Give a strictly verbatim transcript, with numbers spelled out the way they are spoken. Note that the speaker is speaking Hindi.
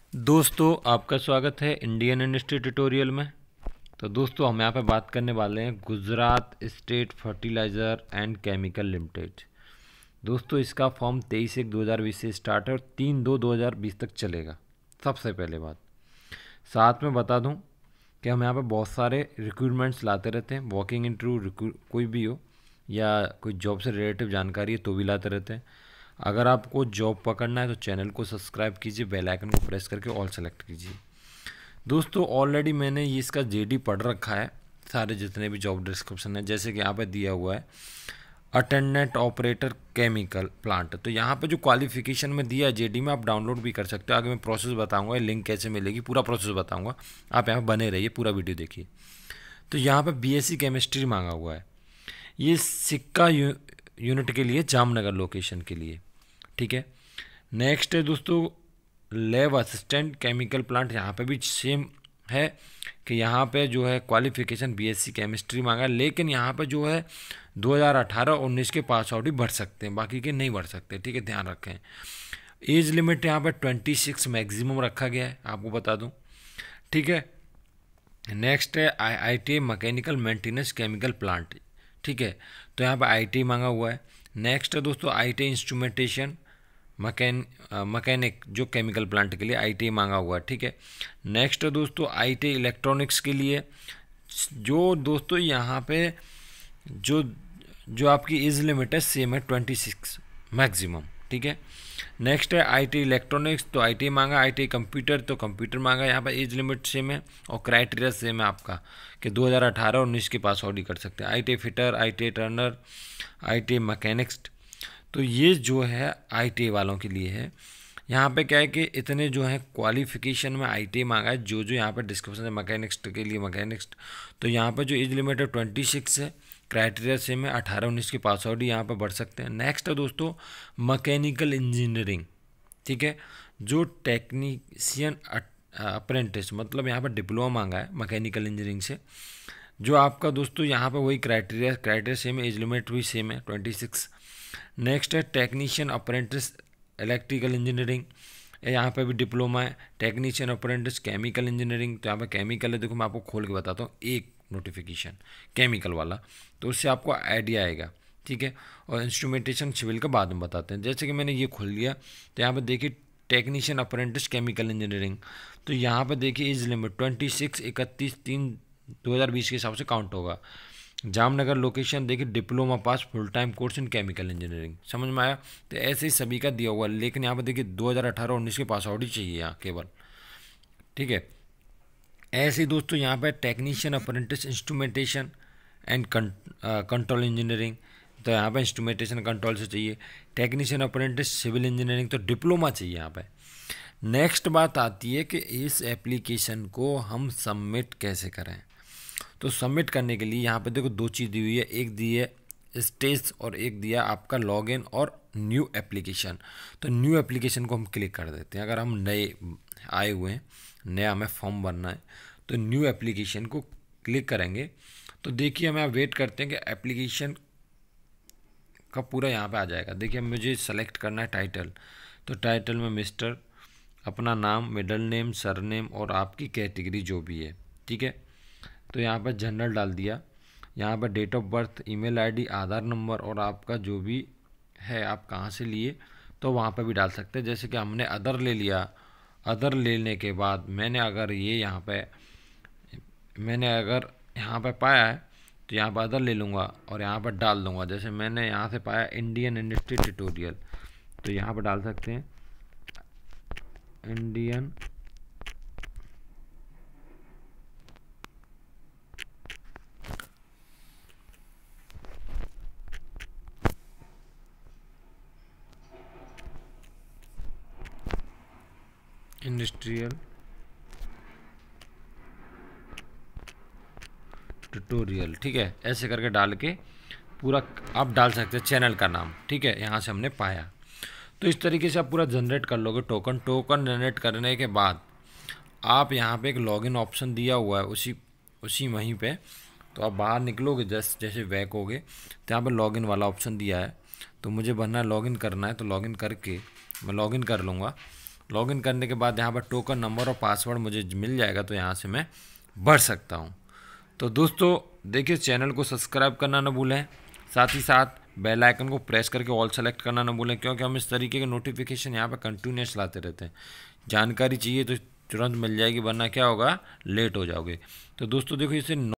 दोस्तों आपका स्वागत है इंडियन इंडस्ट्री ट्यूटोरियल में। तो दोस्तों हम यहाँ पे बात करने वाले हैं Gujarat state fertilizer and chemical limited. दोस्तों इसका फॉर्म तेईस एक दो हज़ार बीस से स्टार्ट है और तीन दो दो हज़ार बीस तक चलेगा। सबसे पहले बात साथ में बता दूं कि हम यहाँ पे बहुत सारे रिक्रूटमेंट्स लाते रहते हैं। वॉकिंग इंटरव्यू कोई भी हो या कोई जॉब से रिलेटिव जानकारी है तो भी लाते रहते हैं। अगर आपको जॉब पकड़ना है तो चैनल को सब्सक्राइब कीजिए, बेल आइकन को प्रेस करके ऑल सेलेक्ट कीजिए। दोस्तों ऑलरेडी मैंने ये इसका जेडी पढ़ रखा है, सारे जितने भी जॉब डिस्क्रिप्शन है। जैसे कि यहाँ पे दिया हुआ है अटेंडेंट ऑपरेटर केमिकल प्लांट, तो यहाँ पे जो क्वालिफिकेशन में दिया है जेडी में आप डाउनलोड भी कर सकते हो। आगे मैं प्रोसेस बताऊंगा, लिंक कैसे मिलेगी पूरा प्रोसेस बताऊंगा। आप यहाँ बने रहिए, पूरा वीडियो देखिए। तो यहाँ पे बीएससी केमिस्ट्री मांगा हुआ है। ये सिक्का यू, यूनिट के लिए जामनगर लोकेशन के लिए, ठीक है। नेक्स्ट है दोस्तों लैब असिस्टेंट केमिकल प्लांट। यहाँ पे भी सेम है कि यहाँ पे जो है क्वालिफिकेशन बीएससी केमिस्ट्री मांगा है, लेकिन यहाँ पे जो है दो हज़ार अठारह उन्नीस के पास आउट ही भर सकते हैं, बाकी के नहीं भर सकते, ठीक है, ध्यान रखें। एज लिमिट यहाँ पे छब्बीस मैक्सिमम रखा गया है, आपको बता दूँ, ठीक है। नेक्स्ट है I I T mechanical maintenance chemical plant, ठीक है। तो यहाँ पे आई टी मांगा हुआ है। नेक्स्ट है दोस्तों आई टी इंस्ट्रूमेंटेशन मकैन मकैनिक जो केमिकल प्लांट के लिए आई टी मांगा हुआ है, ठीक है। नेक्स्ट है दोस्तों आई टी इलेक्ट्रॉनिक्स के लिए, जो दोस्तों यहाँ पे जो जो आपकी एज लिमिट है सेम है ट्वेंटी सिक्स मैक्सिमम, ठीक है। नेक्स्ट है आईटी इलेक्ट्रॉनिक्स, तो आईटी मांगा। आईटी कंप्यूटर तो कंप्यूटर मांगा। यहाँ पर एज लिमिट सेम है और क्राइटेरिया सेम है आपका कि दो हज़ार अठारह उन्नीस के पास ऑडी कर सकते हैं। IT fitter, IT turner, IT mechanics, तो ये जो है आईटी वालों के लिए है। यहाँ पे क्या है कि इतने जो है क्वालिफिकेशन में आईटी मांगा है, जो जो यहाँ पे डिस्क्रिप्शन है मैकेनिक्स के लिए मैकेनिक्स। तो यहाँ पे जो एज लिमिट है ट्वेंटी सिक्स है, क्राइटेरिया सेम है, अठारह उन्नीस की पास आउट यहाँ पर बढ़ सकते हैं। नेक्स्ट है दोस्तों मैकेनिकल इंजीनियरिंग, ठीक है, जो टेक्नीशियन अप्रेंटिस, मतलब यहाँ पर डिप्लोमा मांगा है मैकेनिकल इंजीनियरिंग से, जो आपका दोस्तों यहाँ पर वही क्राइटेरिया क्राइटेरिया सेम है, एज लिमिट भी सेम है ट्वेंटी सिक्स। नेक्स्ट है टेक्नीशियन अप्रेंटिस इलेक्ट्रिकल इंजीनियरिंग, यहाँ पे भी डिप्लोमा है। टेक्नीशियन अप्रेंटिस केमिकल इंजीनियरिंग, तो यहाँ पे केमिकल है, देखो मैं आपको खोल के बताता हूँ एक नोटिफिकेशन केमिकल वाला, तो उससे आपको आइडिया आएगा, ठीक है। और इंस्ट्रूमेंटेशन सिविल का बाद में बताते हैं। जैसे कि मैंने ये खोल लिया, तो यहाँ पर देखिए टेक्नीशियन अप्रेंटिस केमिकल इंजीनियरिंग, तो यहाँ पर देखिए एज लिमिट ट्वेंटी सिक्स इकतीस तीन दो हज़ार बीस के हिसाब से काउंट होगा। जामनगर लोकेशन देखिए diploma pass full time course in chemical engineering, समझ में आया। तो ऐसे ही सभी का दिया हुआ है, लेकिन यहाँ पर देखिए दो हज़ार अठारह उन्नीस के पास आउट ही चाहिए यहाँ केवल, ठीक है। ऐसे ही दोस्तों यहाँ पर technician apprentice instrumentation and control engineering, तो यहाँ पर इंस्ट्रूमेंटेशन कंट्रोल से चाहिए। टेक्नीशियन अप्रेंटिस सिविल इंजीनियरिंग, तो डिप्लोमा चाहिए यहाँ पर। नेक्स्ट बात आती है कि इस एप्लीकेशन को हम सबमिट कैसे करें। तो सबमिट करने के लिए यहाँ पे देखो दो चीज़ दी हुई है, एक दी है स्टेज और एक दिया आपका लॉगिन और न्यू एप्लीकेशन। तो न्यू एप्लीकेशन को हम क्लिक कर देते हैं। अगर हम नए आए हुए हैं, नया हमें फॉर्म भरना है, तो न्यू एप्लीकेशन को क्लिक करेंगे। तो देखिए हमें वेट करते हैं कि एप्लीकेशन का पूरा यहाँ पे आ जाएगा। देखिए मुझे सेलेक्ट करना है टाइटल, तो टाइटल में मिस्टर, अपना नाम, मिडल नेम, सरनेम और आपकी कैटेगरी जो भी है, ठीक है। तो यहाँ पर जनरल डाल दिया। यहाँ पर date of birth, email ID, Aadhaar number और आपका जो भी है आप कहाँ से लिए तो वहाँ पर भी डाल सकते हैं। जैसे कि हमने अदर ले लिया, अदर लेने के बाद मैंने अगर ये यहाँ पे मैंने अगर यहाँ पे पाया है तो यहाँ पर अदर ले लूँगा और यहाँ पर डाल दूँगा। जैसे मैंने यहाँ से पाया इंडियन इंडस्ट्री ट्यूटोरियल, तो यहाँ पर डाल सकते हैं इंडियन इंडस्ट्रियल ट्यूटोरियल, ठीक है। ऐसे करके डाल के पूरा आप डाल सकते हैं चैनल का नाम, ठीक है। यहाँ से हमने पाया, तो इस तरीके से आप पूरा जनरेट कर लोगे टोकन। टोकन जनरेट करने के बाद आप यहाँ पे एक लॉगिन ऑप्शन दिया हुआ है उसी उसी वहीं पे, तो आप बाहर निकलोगे जैसे जैसे बैक होगे तो यहाँ पर लॉगिन वाला ऑप्शन दिया है। तो मुझे बनना है लॉगिन करना है, तो लॉगिन करके मैं लॉगिन कर लूँगा लॉगिन करने के बाद यहाँ पर टोकन नंबर और पासवर्ड मुझे मिल जाएगा, तो यहाँ से मैं भर सकता हूँ। तो दोस्तों देखिए, चैनल को सब्सक्राइब करना ना भूलें, साथ ही साथ बेल आइकन को प्रेस करके ऑल सेलेक्ट करना ना भूलें, क्योंकि हम इस तरीके के नोटिफिकेशन यहाँ पर कंटिन्यूस लाते रहते हैं। जानकारी चाहिए तो तुरंत मिल जाएगी, वरना क्या होगा, लेट हो जाओगे। तो दोस्तों देखो, इसे